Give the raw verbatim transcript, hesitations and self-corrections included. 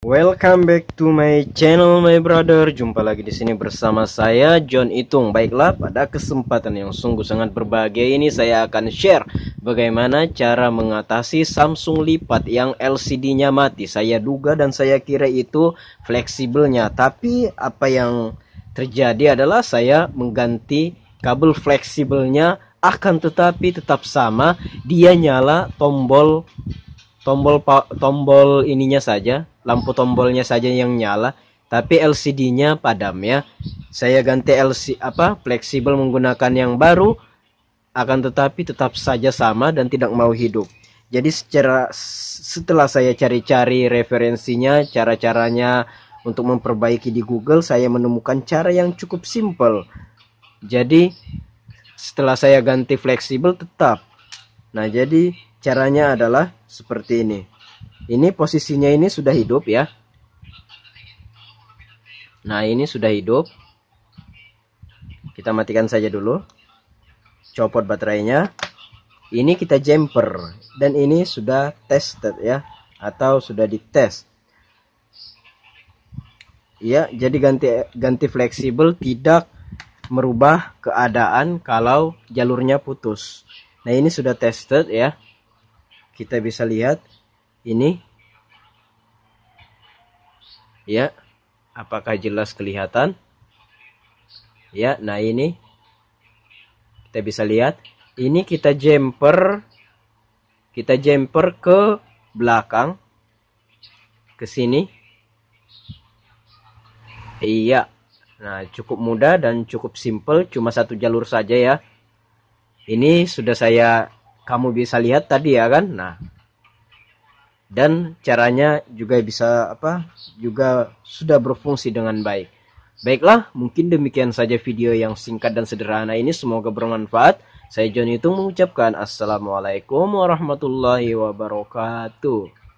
Welcome back to my channel, my brother. Jumpa lagi di sini bersama saya John Itung. Baiklah, pada kesempatan yang sungguh sangat berbahagia ini saya akan share bagaimana cara mengatasi Samsung lipat yang L C D-nya mati. Saya duga dan saya kira itu fleksibelnya, tapi apa yang terjadi adalah saya mengganti kabel fleksibelnya, akan tetapi tetap sama, dia nyala tombol tombol tombol ininya saja, lampu tombolnya saja yang nyala, tapi L C D-nya padam ya. Saya ganti L C D apa fleksibel menggunakan yang baru, akan tetapi tetap saja sama dan tidak mau hidup. Jadi secara setelah saya cari-cari referensinya, cara-caranya untuk memperbaiki di Google, saya menemukan cara yang cukup simpel. Jadi setelah saya ganti fleksibel tetap. Nah, jadi caranya adalah seperti ini. Ini posisinya ini sudah hidup ya. Nah, ini sudah hidup. Kita matikan saja dulu. Copot baterainya. Ini kita jumper. Dan ini sudah tested ya. Atau sudah dites. Ya, jadi ganti ganti fleksibel tidak merubah keadaan kalau jalurnya putus. Nah, ini sudah tested ya. Kita bisa lihat ini. Ya, apakah jelas kelihatan? Ya, nah ini. Kita bisa lihat. Ini kita jumper. Kita jumper ke belakang. Ke sini. Iya. Nah, cukup mudah dan cukup simple, cuma satu jalur saja ya. Ini sudah saya, kamu bisa lihat tadi ya kan. Nah, dan caranya juga bisa apa? Juga sudah berfungsi dengan baik. Baiklah, mungkin demikian saja video yang singkat dan sederhana ini. Semoga bermanfaat. Saya John Itung mengucapkan assalamualaikum warahmatullahi wabarakatuh.